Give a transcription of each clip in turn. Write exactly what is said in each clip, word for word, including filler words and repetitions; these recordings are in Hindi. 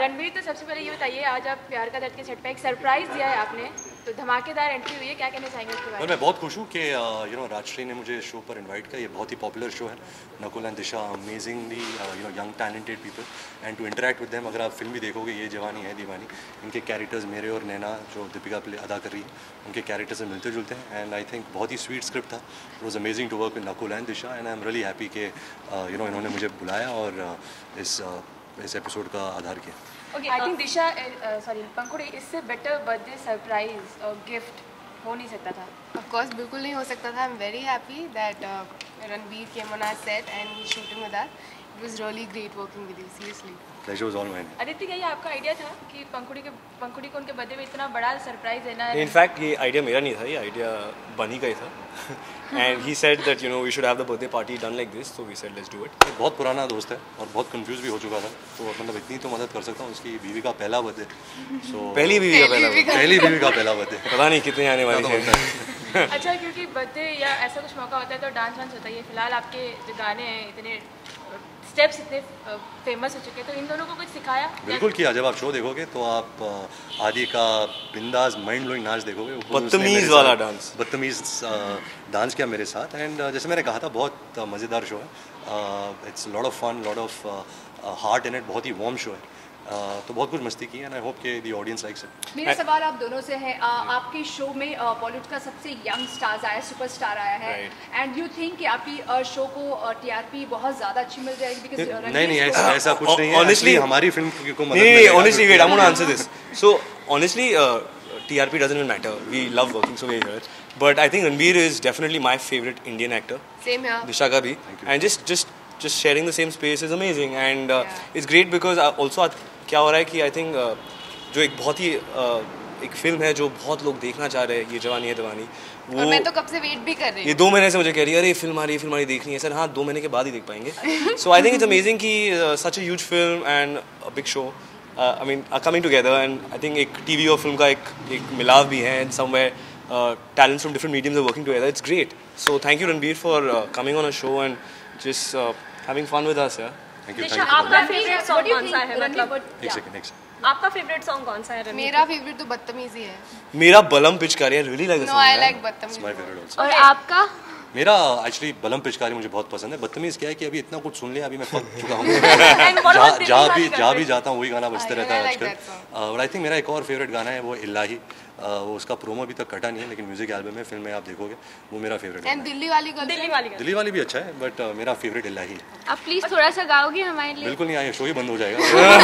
रणबीर, तो सबसे पहले ये बताइए, आज आप प्यार का दर्द के सेट पे एक सरप्राइज दिया है आपने, तो धमाकेदार एंट्री हुई है, क्या कहना चाहेंगे उसके बारे में? मैं बहुत खुश हूँ कि यू नो राजश्री ने मुझे शो पर इनवाइट किया। ये बहुत ही पॉपुलर शो है। Nakul and Disha amazingly you know young talented people and to interact with them. अगर आप फिल्म भी देखोगे, ये जवानी है दीवानी, इनके कैरेक्टर्स मेरे और नैना जो दीपिका प्ले अदा कर रही है उनके कैरेक्टर से मिलते जुलते हैं। एंड आई थिंक बहुत ही स्वीट स्क्रिप्ट था। It was amazing to work with Nakul and Disha and I am really happy कि यू नो इन्होंने मुझे बुलाया और uh, इस uh, इस एपिसोड का आधार किया। Okay, I think Disha sorry Pankhuri, इससे बेटर बर्थडे सरप्राइज और गिफ्ट हो नहीं सकता था। ऑफ कोर्स बिल्कुल नहीं हो सकता था। I am very happy that Ranbir came on our set and he shooting with us. It was really great working with you, seriously. Pleasure was all mine. Aditya, क्या ये आपका आइडिया था कि पंखुड़ी के पंखुड़ी को उनके बर्थडे में इतना बड़ा सरप्राइज देना है? इनफैक्ट ये आइडिया मेरा नहीं था, ये आइडिया बनी का ही था। And he said that you know we should have the birthday party done like this, so we said let's do it. बहुत पुराना दोस्त है और बहुत कंफ्यूज भी हो चुका था, तो मतलब इतनी तो मदद कर सकता हूँ। उसकी बीवी का पहला बर्थडे, सो पहली बीवी का पहला पहली बीवी का पहला बर्थडे, पता नहीं कितने आने वाले हैं। अच्छा, क्योंकि बर्थडे या ऐसा कुछ मौका होता है तो डांस वांस होता है। फिलहाल आपके जो गाने हैं, इतने स्टेप्स इतने फेमस हो चुके हैं, तो इन दोनों को कुछ सिखाया? बिल्कुल किया। जब आप शो देखोगे तो आप आदि का बिंदास माइंड ब्लोइंग डांस देखोगे। बदतमीज वाला डांस बदतमीज डांस किया मेरे साथ। एंड जैसे मैंने कहा था, बहुत मज़ेदार शो है। It's lot of fun, lot of heart in it. बहुत ही वार्म शो है। Uh, तो बहुत कुछ मस्ती की एंड आई होप कि दी ऑडियंस लाइक्स इट। मेरा सवाल आप दोनों से है, uh, आपके शो में बॉलीवुड uh, का सबसे यंग स्टार्स आया, सुपरस्टार आया है, एंड यू थिंक कि आपकी शो uh, को टीआरपी uh, बहुत ज़्यादा अच्छी मिल जाएगी? बिकॉज़ नहीं नहीं ऐसा ऐसा कुछ नहीं है। ऑनेस्टली हमारी फिल्म को मदद नहीं नहीं honestly wait I want to answer this. So honestly TRP doesn't even matter, we love working so very here, but I think Ranbir is definitely my favourite Indian actor. Same here. Disha का भी। And just just just sharing the same space is amazing and uh, yeah. it's great because uh, also क्या हो रहा है कि आई थिंक uh, जो एक बहुत ही uh, एक फिल्म है जो बहुत लोग देखना चाह रहे हैं, ये जवानी है दीवानी, वो और मैं तो कब से वेट भी कर रही हूँ। ये दो महीने से मुझे कह रही है अरे फिल्म आ रही है फिल्म आ रही देखनी है। सर हाँ, दो महीने के बाद ही देख पाएंगे। So I think it's amazing कि such a huge film and a big show I mean are coming together and I think एक टीवी और फिल्म का एक एक मिलाव भी है and somewhere talents from different mediums are working together. It's great. So thank you Ranbir for coming on a show and just having fun with us, yeah. Thank you. Disha, आपका फेवरेट सॉन्ग कौन सा है? मतलब एक सेकंड एक सेकंड आपका फेवरेट सॉन्ग कौन सा है? मेरा फेवरेट तो बदतमीजी है। मेरा बलम पिचकारी है, really like the No, song. I like बदतमीजी। My favourite also. और आपका? मेरा एक्चुअली बलम पिचकारी मुझे बहुत पसंद है। बदतमीज क्या है कि अभी इतना कुछ सुन लिया, अभी मैं पक चुका हूँ। जहाँ जहाँ भी जहाँ भी जाता हूँ वही गाना बजते रहता है आजकल। और आई थिंक मेरा एक और फेवरेट गाना है, वो इलाही। वो उसका प्रोमो अभी तक कटा नहीं है, लेकिन म्यूजिक एल्बम में फिल्म में आप देखोगे, वो मेरा फेवरेट है। एंड दिल्ली वाली गर्ल, दिल्ली वाली दिल्ली वाली भी अच्छा है, बट मेरा फेवरेट इलाही। आप प्लीज थोड़ा सा गाओगे हमारे लिए? बिल्कुल नहीं, आए शो ही बंद हो जाएगा।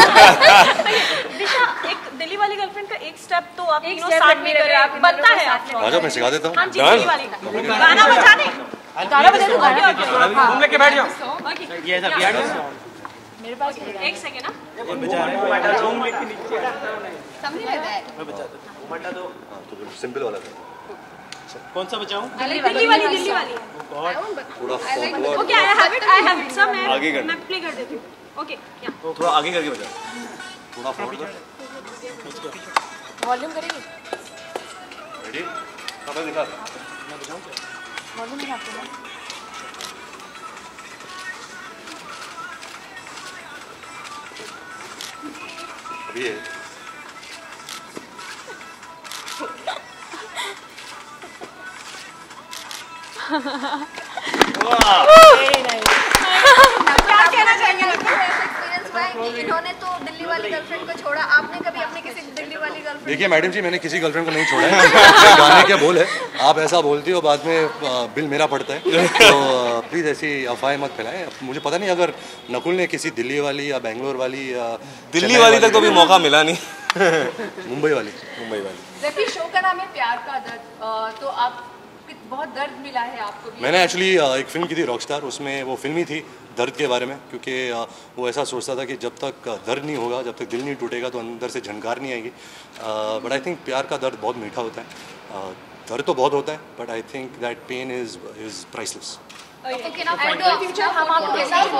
दिशा, एक दिल्ली वाली गर्लफ्रेंड का एक स्टेप तो आप एक तीनों step साथ में मेरे करें, आप बनता है आप लोग। आजा मैं सिखा देता हूँ। हाँ जी, दिल्ली वाली का गाना बजा दें। गाना बजा दो, गाना घूम लेके बैठ जाओ। ओके, ये ऐसा बिहार मेरे पास एक सेकंड ना। समझ नहीं आता है। तो सिंपल वाला था। कौन सा बचाऊं? दिल्ली वाली दिल्ली वाली थोड़ा okay, I have it I have it sir. मैं आगे कर। मैं प्ले कर देती हूँ। ओके, या तो थोड़ा आगे करके बजा। थोड़ा फॉरवर्ड कर। वॉल्यूम करेंगे? रेडी? कब दिखा? मैं बजाऊं क्या? वॉल्यूम में आपको अभी है। क्या कहना चाहेंगे? इन्होंने तो दिल्ली वाली गर्लफ्रेंड को छोड़ा, आपने कभी अपनी किसी दिल्ली वाली गर्लफ्रेंड? देखिए मैडम जी, मैंने किसी गर्लफ्रेंड को नहीं छोड़ा है। गाने क्या बोल है, आप ऐसा बोलती हो, बाद में बिल मेरा पड़ता है। तो प्लीज़ ऐसी अफवाहें मत फैलाएं। मुझे पता नहीं अगर नकुल ने किसी दिल्ली वाली या बेंगलोर वाली या दिल्ली वाली तक तो अभी मौका मिला नहीं। मुंबई वाली मुंबई वाली। जबकि शो का नाम है प्यार का दर्द, तो आप बहुत दर्द मिला है आपको भी? मैंने एक्चुअली एक फिल्म की थी रॉकस्टार, उसमें वो फिल्म ही थी दर्द के बारे में, क्योंकि वो ऐसा सोचता था कि जब तक दर्द नहीं होगा, जब तक दिल नहीं टूटेगा, तो अंदर से झनकार नहीं आएगी। बट आई थिंक प्यार का दर्द बहुत मीठा होता है। दर्द तो बहुत होता है, but I think that pain is is priceless. Okay, now for the future हम आपको कैसा photo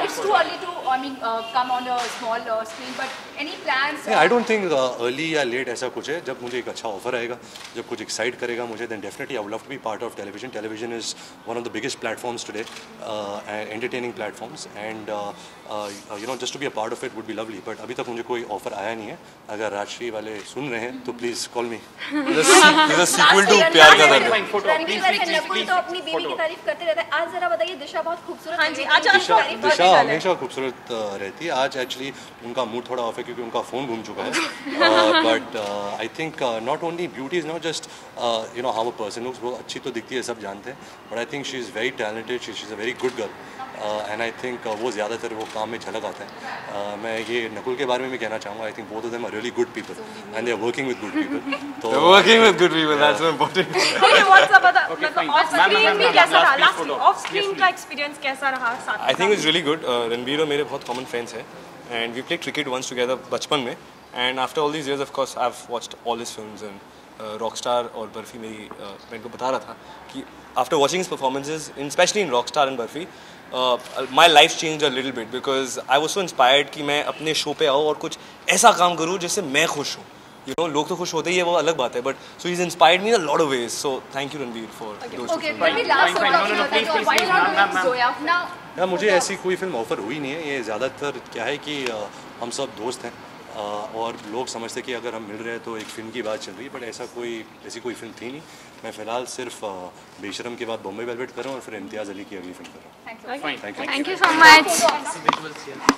it's too early to, I mean, uh, come on a small uh, screen, but any plans? I don't think early या लेट ऐसा कुछ है. जब मुझे एक अच्छा ऑफर आएगा, जब कुछ एक्साइट करेगा मुझे, then definitely I would love to be part of television. Television is one of the biggest platforms today, uh, entertaining platforms, and uh, uh, you know just to be a part of it would be lovely. But अभी तक मुझे कोई ऑफर आया नहीं है. अगर राजश्री वाले सुन रहे हैं तो please call me. Sequel to प्यार का दर्द. रणवीर वैसे नकुल तो अपनी बीवी की तारीफ करते रहता है. आज जरा बताइए, दिशा बहुत खूबसूरत. हाँ जी, आज दिशा दिशा हमेशा खूबसूरत रहती है. आज एक्चुअली उनका मूड थोड़ा ऑफ है क्योंकि उनका फ़ोन घूम चुका है. But I think not only beauty is not just you know how a person looks. वो अच्छी तो दिखती है, सब जानते हैं, but I think she is very talented. She is a very good girl, and I think वो ज़्यादातर वो काम में झलक आता है. uh, मैं ये नकुल के बारे में भी कहना चाहूँगा. I think both of them are really good people and they are working with good people. तो working with good people, that's so important. Okay, what's up मतलब ऑफ स्क्रीन भी कैसा रहा? लास्ट ऑफ स्क्रीन का एक्सपीरियंस कैसा रहा साथ? I think it's really good. Ranveer और मेरे बहुत कॉमन फ्रेंड्स हैं, and we played cricket once together बचपन में. And after all these years of course I have watched all his films. And Rockstar और बर्फी मेरी uh, मैं इनको बता रहा था कि after watching his performances in specially in Rockstar and Barfi, my life change a little bit because I was so inspired कि मैं अपने शो पे आऊँ और कुछ ऐसा काम करूँ जिससे मैं खुश हूँ. यू नो लोग तो खुश होते ही है, वो अलग बात है, but so he is inspired me in a lot of ways. So thank you Ranveer for those. Okay, maybe last one question. Why not doing Zoya now? या मुझे ऐसी कोई फिल्म ऑफ़र हुई नहीं है. ये ज़्यादातर क्या है कि uh, हम सब दोस्त हैं, uh, और लोग समझते कि अगर हम मिल रहे हैं तो एक फ़िल्म की बात चल रही है, बट ऐसा कोई ऐसी कोई फिल्म थी नहीं. मैं फ़िलहाल सिर्फ uh, बेशरम के बाद बॉम्बे वेलवेट कर रहा हूँ और फिर इम्तियाज़ अली की अगली फिल्म कर रहा हूँ. Thank you. Thank you so much.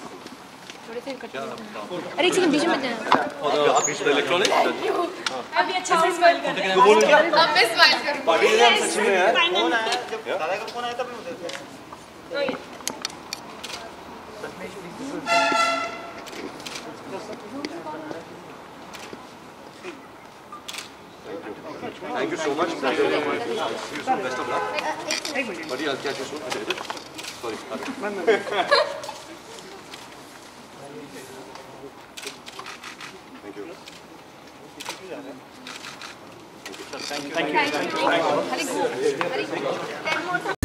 अरे एक सेकंड बीच में इलेक्ट्रॉनिक अभी अच्छा से स्माइल कर रहे हैं. अब मैं स्माइल करूँ. पार्टी में सच में यार. फोन आया, जब दादा का फोन आया तब भी मुझे Thank you so much. See you soon. Best of luck. Buddy, I'll catch you soon. Okay, is it? Sorry. Thank you. Thank you. Thank you. Very good. Very good.